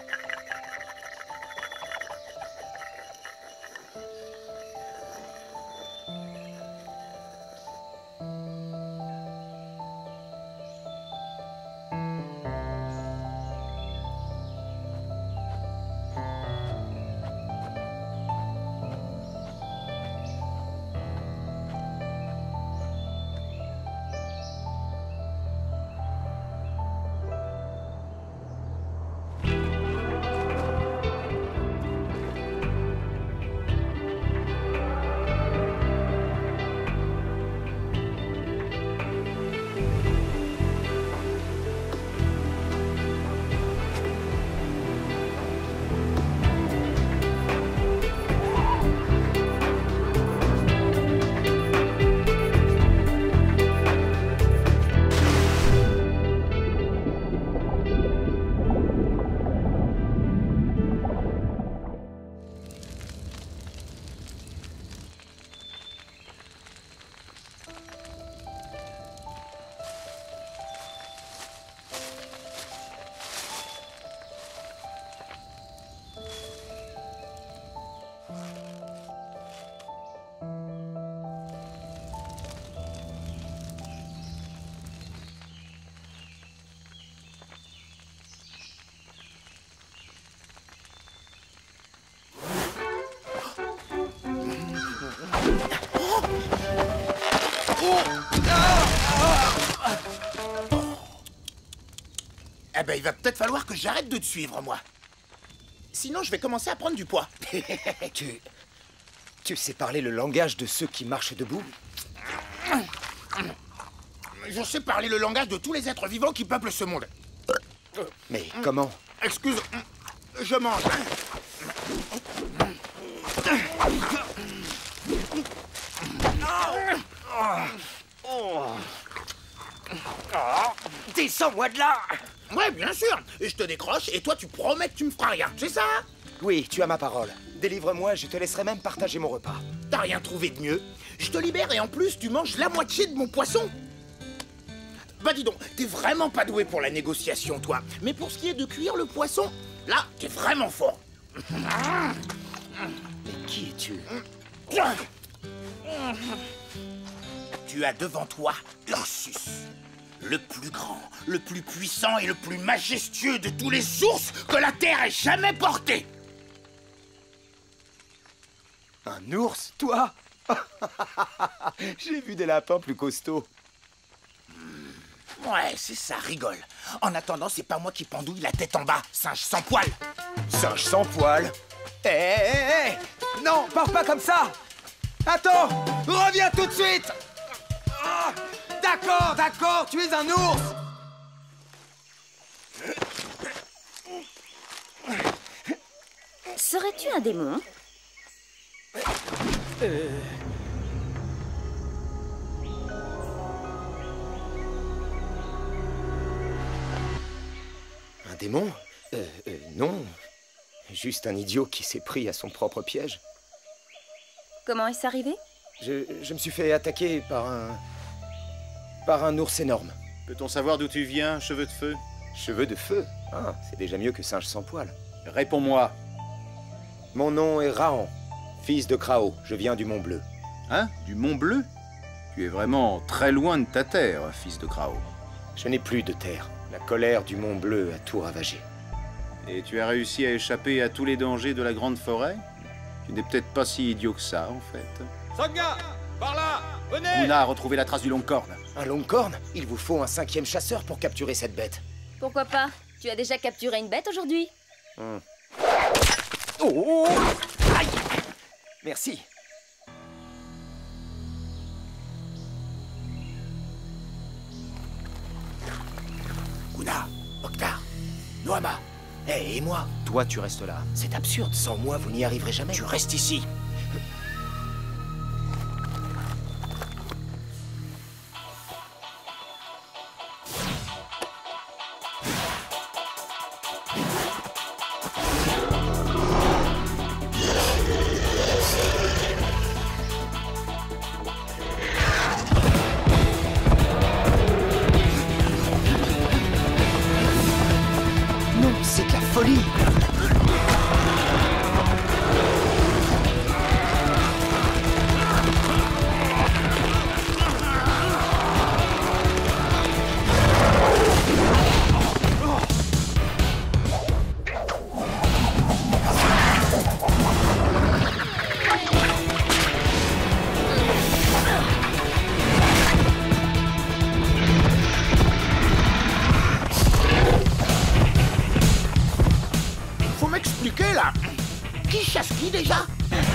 Eh ben, il va peut-être falloir que j'arrête de te suivre, moi. Sinon, je vais commencer à prendre du poids. Tu sais parler le langage de ceux qui marchent debout? Je sais parler le langage de tous les êtres vivants qui peuplent ce monde. Mais comment? Excuse, je mange. Descends-moi de là! Ouais, bien sûr. Et je te décroche et toi, tu promets que tu me feras rien, c'est ça? Oui, tu as ma parole. Délivre-moi, je te laisserai même partager mon repas. T'as rien trouvé de mieux? Je te libère et en plus, tu manges la moitié de mon poisson. Bah dis donc, t'es vraiment pas doué pour la négociation, toi. Mais pour ce qui est de cuire le poisson, là, t'es vraiment fort. Mais qui es-tu? Tu as devant toi Ursus, le plus grand, le plus puissant et le plus majestueux de tous les ours que la Terre ait jamais porté. Un ours, toi? J'ai vu des lapins plus costauds. Ouais, c'est ça, rigole. En attendant, c'est pas moi qui pendouille la tête en bas, singe sans poil. Singe sans poil? Hé! Non, pars pas comme ça! Attends! Reviens tout de suite! Ah, d'accord, d'accord, tu es un ours! Serais-tu un démon? Un démon? Non. Juste un idiot qui s'est pris à son propre piège. Comment est-ce arrivé? Je me suis fait attaquer par un ours énorme. Peut-on savoir d'où tu viens, cheveux de feu? Cheveux de feu? Ah, c'est déjà mieux que singe sans poil. Réponds-moi. Mon nom est Rahan, fils de Krao. Je viens du Mont Bleu. Hein? Du Mont Bleu? Tu es vraiment très loin de ta terre, fils de Krao. Je n'ai plus de terre. La colère du Mont Bleu a tout ravagé. Et tu as réussi à échapper à tous les dangers de la grande forêt? Tu n'es peut-être pas si idiot que ça, en fait. Sangha! Par là! Venez! Luna a retrouvé la trace du Longcorn. Un Longcorn? Il vous faut un 5e chasseur pour capturer cette bête. Pourquoi pas? Tu as déjà capturé une bête aujourd'hui? Oh! Aïe! Merci. Guna, Oktar, Noama, et moi. Toi, tu restes là. C'est absurde. Sans moi, vous n'y arriverez jamais. Tu restes ici. Non, c'est de la folie. m'expliquer, là? Qui chasse qui, déjà?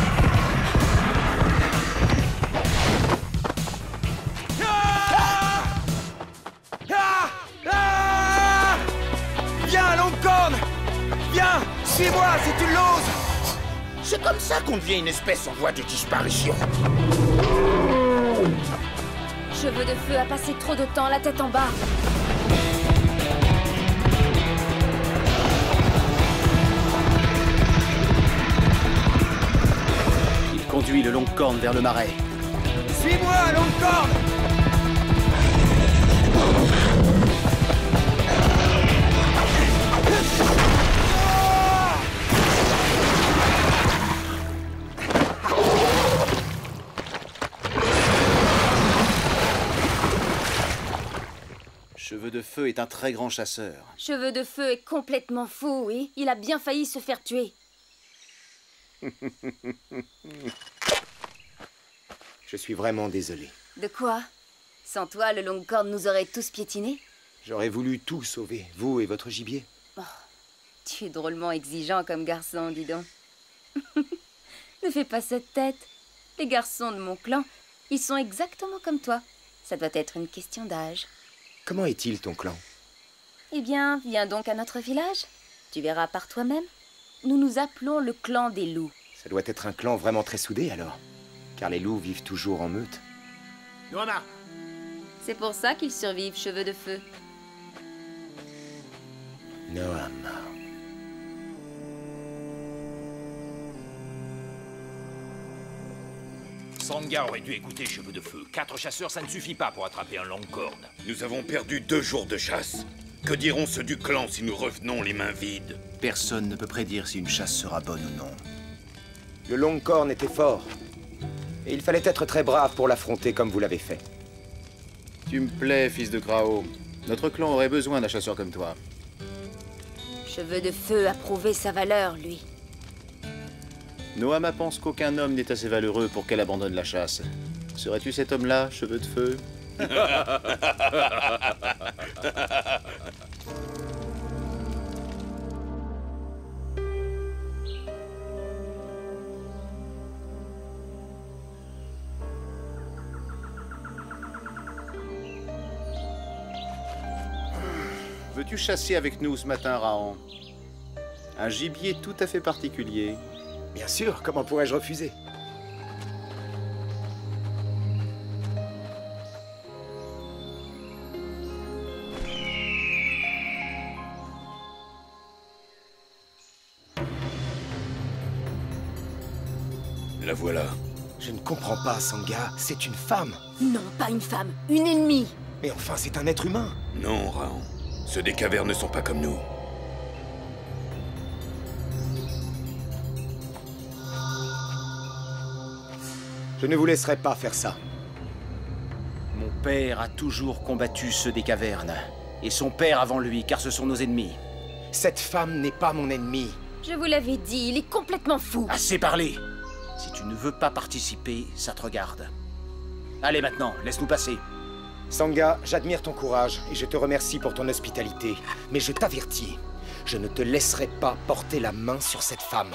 Viens, Longcorn! Viens! Suis-moi si tu l'oses! C'est comme ça qu'on devient une espèce en voie de disparition. Cheveux de feu a passé trop de temps la tête en bas. Il conduit le Longcorn vers le marais. Suis-moi, Longcorn! Cheveux de Feu est un très grand chasseur. Cheveux de feu est complètement fou, oui. Il a bien failli se faire tuer. Je suis vraiment désolé. De quoi? Sans toi, le Longcorn nous aurait tous piétinés? J'aurais voulu tout sauver, vous et votre gibier. Tu es drôlement exigeant comme garçon, dis donc. Ne fais pas cette tête. Les garçons de mon clan, ils sont exactement comme toi. Ça doit être une question d'âge. Comment est-il, ton clan? Eh bien, viens donc à notre village. Tu verras par toi-même. Nous nous appelons le clan des loups. Ça doit être un clan vraiment très soudé, alors. Car les loups vivent toujours en meute. Noama, C'est pour ça qu'ils survivent, cheveux de feu. Noama. Sangha aurait dû écouter Cheveux de Feu. 4 chasseurs, ça ne suffit pas pour attraper un Longcorn. Nous avons perdu 2 jours de chasse. Que diront ceux du clan si nous revenons les mains vides? Personne ne peut prédire si une chasse sera bonne ou non. Le Longcorn était fort. Et il fallait être très brave pour l'affronter comme vous l'avez fait. Tu me plais, fils de Krao. Notre clan aurait besoin d'un chasseur comme toi. Cheveux de feu a prouvé sa valeur, lui. Noama pense qu'aucun homme n'est assez valeureux pour qu'elle abandonne la chasse. Serais-tu cet homme-là, Cheveux de Feu? Veux-tu chasser avec nous ce matin, Rahan? Un gibier tout à fait particulier. Bien sûr, comment pourrais-je refuser? La voilà. Je ne comprends pas, Sangha. C'est une femme. Non, pas une femme, une ennemie. Mais enfin, c'est un être humain. Non, Raon. Ceux des cavernes ne sont pas comme nous. Je ne vous laisserai pas faire ça. Mon père a toujours combattu ceux des cavernes. Et son père avant lui, car ce sont nos ennemis. Cette femme n'est pas mon ennemi. Je vous l'avais dit, il est complètement fou. Assez parlé! Si tu ne veux pas participer, ça te regarde. Allez maintenant, laisse-nous passer. Sangha, j'admire ton courage et je te remercie pour ton hospitalité. Mais je t'avertis, je ne te laisserai pas porter la main sur cette femme.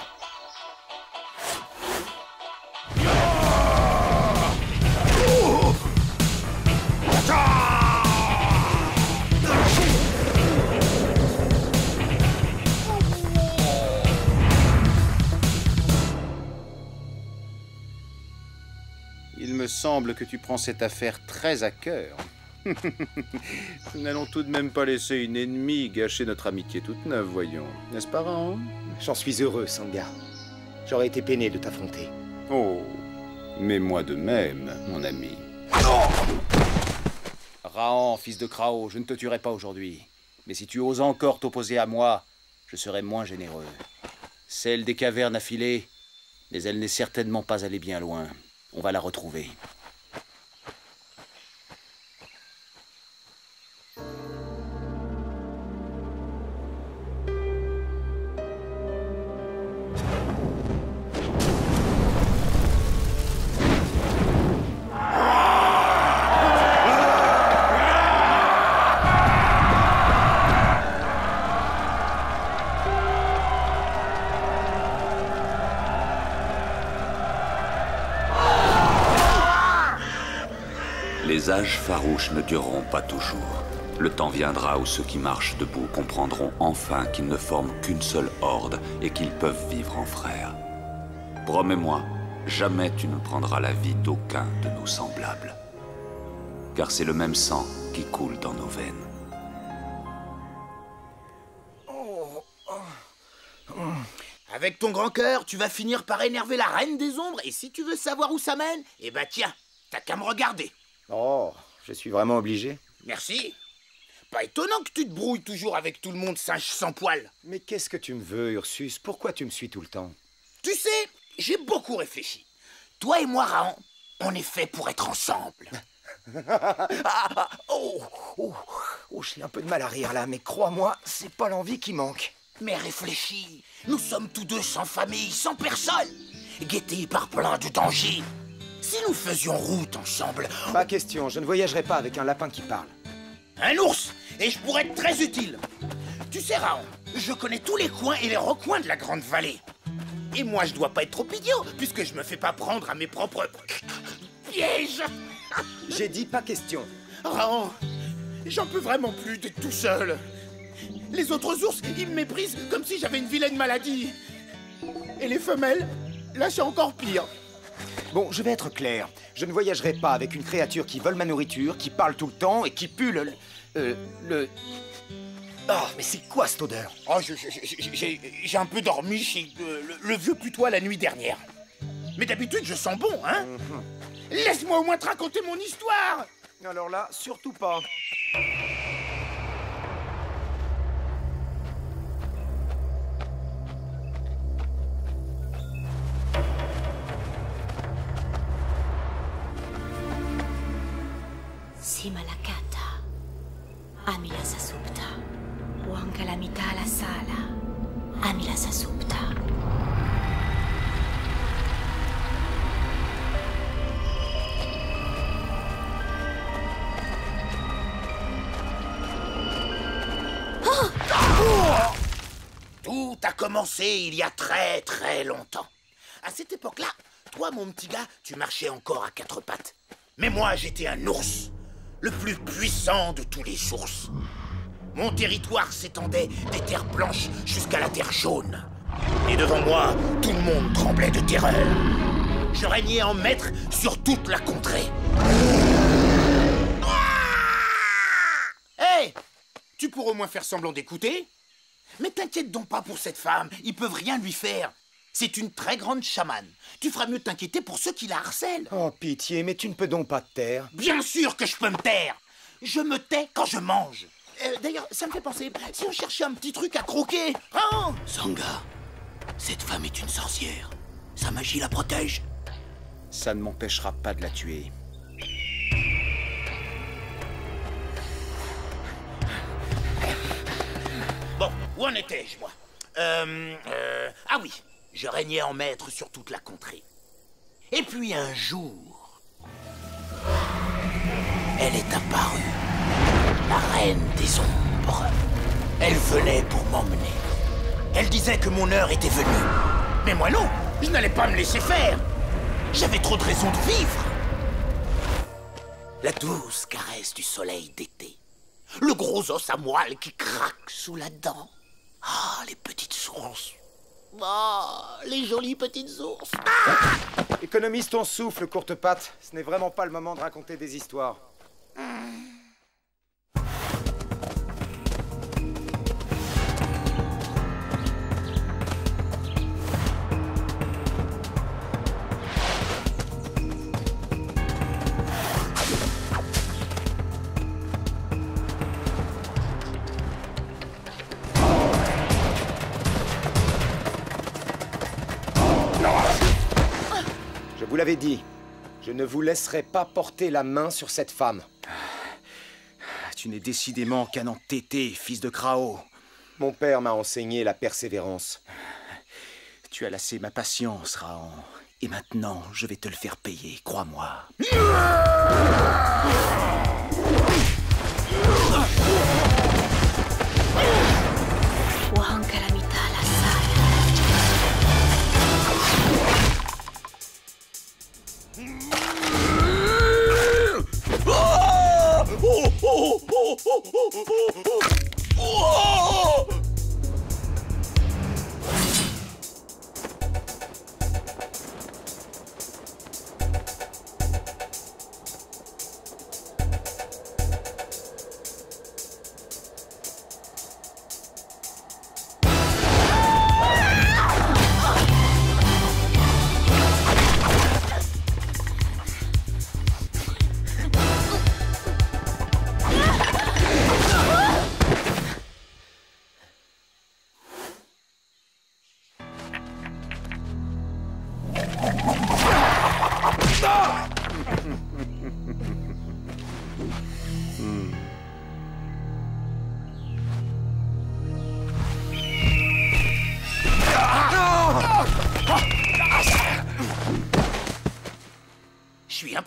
Il me semble que tu prends cette affaire très à cœur. Nous n'allons tout de même pas laisser une ennemie gâcher notre amitié toute neuve, voyons. N'est-ce pas, Rahan? J'en suis heureux, Sangha. J'aurais été peiné de t'affronter. Oh, mais moi de même, mon ami. Rahan, fils de Krao, je ne te tuerai pas aujourd'hui. Mais si tu oses encore t'opposer à moi, je serai moins généreux. Celle des cavernes a filé, mais elle n'est certainement pas allée bien loin. On va la retrouver. Les âges farouches ne dureront pas toujours. Le temps viendra où ceux qui marchent debout comprendront enfin qu'ils ne forment qu'une seule horde et qu'ils peuvent vivre en frères. Promets-moi, jamais tu ne prendras la vie d'aucun de nos semblables. Car c'est le même sang qui coule dans nos veines. Avec ton grand cœur, tu vas finir par énerver la reine des ombres, et si tu veux savoir où ça mène, eh ben tiens, t'as qu'à me regarder. Oh, je suis vraiment obligé. Merci. Pas étonnant que tu te brouilles toujours avec tout le monde, singe sans poil. Mais qu'est-ce que tu me veux, Ursus? Pourquoi tu me suis tout le temps? Tu sais, j'ai beaucoup réfléchi. Toi et moi, Raon, on est fait pour être ensemble. J'ai un peu de mal à rire là, mais crois-moi, c'est pas l'envie qui manque. Mais réfléchis, nous sommes tous deux sans famille, sans personne, guettés par plein de dangers. Si nous faisions route ensemble... Pas question, je ne voyagerai pas avec un lapin qui parle. Un ours, et je pourrais être très utile. Tu sais, Raon, je connais tous les coins et les recoins de la Grande Vallée. Et moi, je dois pas être trop idiot, puisque je me fais pas prendre à mes propres pièges. J'ai dit pas question. Raon, j'en peux vraiment plus d'être tout seul. Les autres ours, ils me méprisent comme si j'avais une vilaine maladie. Et les femelles, là, c'est encore pire. Bon, je vais être clair. Je ne voyagerai pas avec une créature qui vole ma nourriture, qui parle tout le temps et qui pue le... Oh, mais c'est quoi cette odeur? Oh, j'ai un peu dormi chez le vieux putois la nuit dernière. Mais d'habitude, je sens bon, hein? Laisse-moi au moins te raconter mon histoire. Alors là, surtout pas. Simalakata, Amila Sasupta, Wankalamita la Sala, Amila Sasupta. Tout a commencé il y a très très longtemps. À cette époque-là, toi, mon petit gars, tu marchais encore à quatre pattes. Mais moi, j'étais un ours, le plus puissant de tous les ours. Mon territoire s'étendait des terres blanches jusqu'à la terre jaune. Et devant moi, tout le monde tremblait de terreur. Je régnais en maître sur toute la contrée. Hé, tu pourrais au moins faire semblant d'écouter? Mais t'inquiète donc pas pour cette femme, ils peuvent rien lui faire. C'est une très grande chamane. Tu feras mieux de t'inquiéter pour ceux qui la harcèlent. Oh, pitié, mais tu ne peux donc pas te taire. Bien sûr que je peux me taire. Je me tais quand je mange. D'ailleurs, ça me fait penser, si on cherchait un petit truc à croquer, hein? Sangha, cette femme est une sorcière. Sa magie la protège. Ça ne m'empêchera pas de la tuer. Bon, où en étais-je, moi? Ah oui, je régnais en maître sur toute la contrée. Et puis un jour, elle est apparue, la reine des ombres. Elle venait pour m'emmener. Elle disait que mon heure était venue. Mais moi non, je n'allais pas me laisser faire. J'avais trop de raisons de vivre. La douce caresse du soleil d'été. Le gros os à moelle qui craque sous la dent. Ah, les petites ours. Ah, les jolies petites ours. Ah! Économise ton souffle, courte patte. Ce n'est vraiment pas le moment de raconter des histoires. Je vous l'avais dit, je ne vous laisserai pas porter la main sur cette femme. Tu n'es décidément qu'un entêté, fils de Krao. Mon père m'a enseigné la persévérance. Tu as lassé ma patience, Raon. Et maintenant, je vais te le faire payer, crois-moi. Wankalamita la Sala. Oh!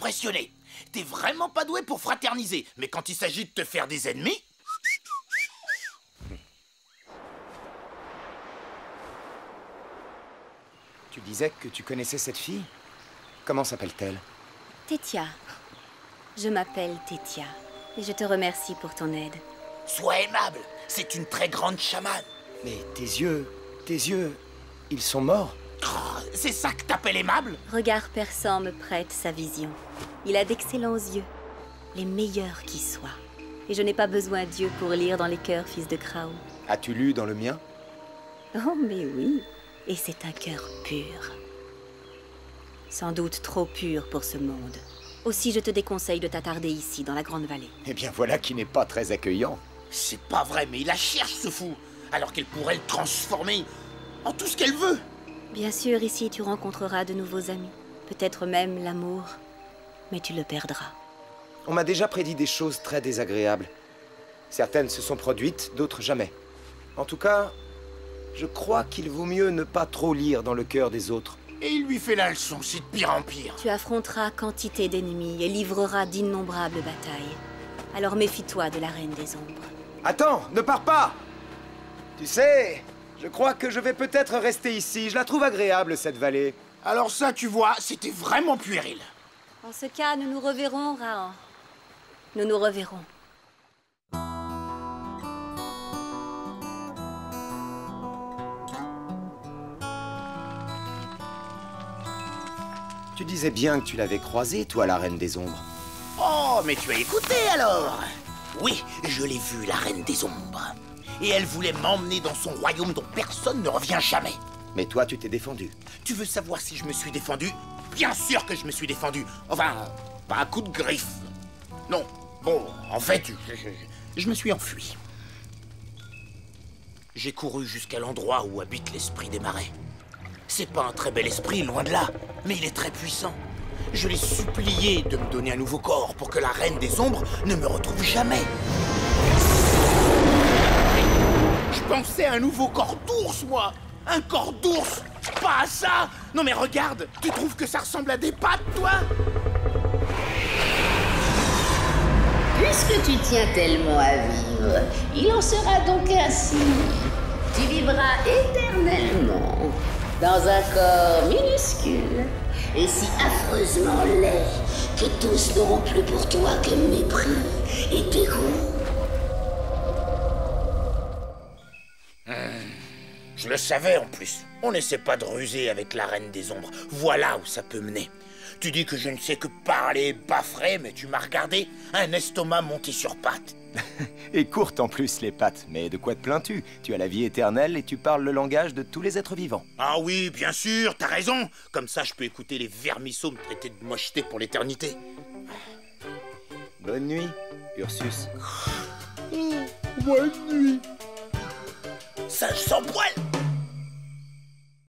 impressionné. T'es vraiment pas doué pour fraterniser, mais quand il s'agit de te faire des ennemis... Tu disais que tu connaissais cette fille? Comment s'appelle-t-elle? Tétia. Je m'appelle Tétia. Et je te remercie pour ton aide. Sois aimable, c'est une très grande chamane. Mais tes yeux, ils sont morts? Oh, c'est ça que t'appelles aimable? Regard perçant me prête sa vision. Il a d'excellents yeux, les meilleurs qui soient. Et je n'ai pas besoin d'yeux pour lire dans les cœurs, fils de Krao. As-tu lu dans le mien? Oh, mais oui. Et c'est un cœur pur. Sans doute trop pur pour ce monde. Aussi, je te déconseille de t'attarder ici, dans la Grande Vallée. Eh bien, voilà qui n'est pas très accueillant. C'est pas vrai, mais il la cherche, ce fou. Alors qu'elle pourrait le transformer en tout ce qu'elle veut. Bien sûr, ici, tu rencontreras de nouveaux amis. Peut-être même l'amour. Mais tu le perdras. On m'a déjà prédit des choses très désagréables. Certaines se sont produites, d'autres jamais. En tout cas, je crois qu'il vaut mieux ne pas trop lire dans le cœur des autres. Et il lui fait la leçon, c'est de pire en pire. Tu affronteras quantité d'ennemis et livreras d'innombrables batailles. Alors méfie-toi de la Reine des Ombres. Attends, ne pars pas! Tu sais, je crois que je vais peut-être rester ici. Je la trouve agréable, cette vallée. Alors ça, tu vois, c'était vraiment puéril. En ce cas, nous nous reverrons, Rahan. Nous nous reverrons. Tu disais bien que tu l'avais croisée, toi, la Reine des Ombres. Oh, mais tu as écouté alors? Oui, je l'ai vue, la Reine des Ombres. Et elle voulait m'emmener dans son royaume dont personne ne revient jamais. Mais toi, tu t'es défendu. Tu veux savoir si je me suis défendu? Bien sûr que je me suis défendu. Enfin, pas à coup de griffe. Non, bon, en fait, je me suis enfui. J'ai couru jusqu'à l'endroit où habite l'esprit des marais. C'est pas un très bel esprit, loin de là, mais il est très puissant. Je l'ai supplié de me donner un nouveau corps pour que la Reine des Ombres ne me retrouve jamais. Je pensais à un nouveau corps d'ours, moi. Un corps d'ours, pas à ça. Non mais regarde, tu trouves que ça ressemble à des pattes, toi? Puisque tu tiens tellement à vivre, il en sera donc ainsi. Tu vivras éternellement dans un corps minuscule et si affreusement laid que tous n'auront plus pour toi que mépris et dégoût. Je le savais en plus. On n'essaie pas de ruser avec la Reine des Ombres. Voilà où ça peut mener. Tu dis que je ne sais que parler baffrer, mais tu m'as regardé, un estomac monté sur pattes. Et courte en plus, les pattes. Mais de quoi te plains-tu? Tu as la vie éternelle et tu parles le langage de tous les êtres vivants. Ah oui, bien sûr, t'as raison. Comme ça, je peux écouter les vermisseaux me traiter de mocheté pour l'éternité. Bonne nuit, Ursus. Bonne nuit. Singe sans poil.